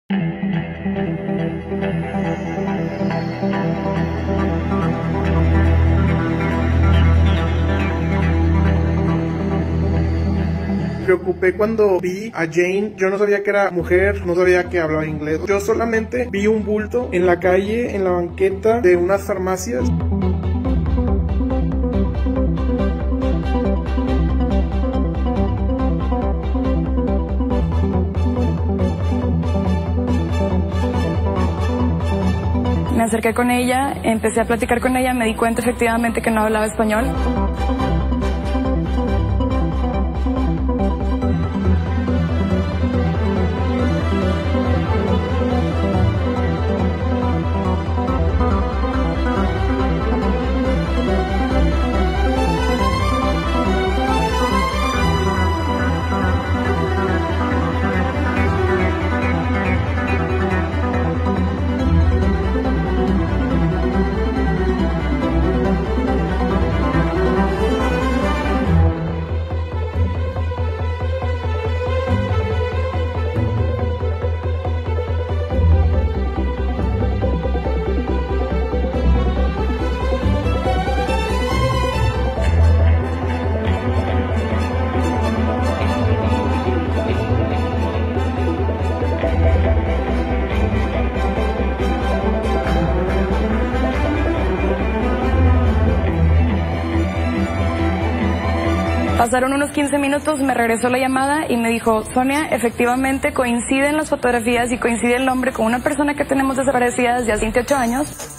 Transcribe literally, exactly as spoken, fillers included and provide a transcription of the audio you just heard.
Me preocupé cuando vi a Jane. Yo no sabía que era mujer, no sabía que hablaba inglés. Yo solamente vi un bulto en la calle, en la banqueta de unas farmacias. Me acerqué con ella, empecé a platicar con ella, me di cuenta efectivamente que no hablaba español. Pasaron unos quince minutos, me regresó la llamada y me dijo: Sonia, efectivamente coinciden las fotografías y coincide el nombre con una persona que tenemos desaparecida desde hace veintiocho años.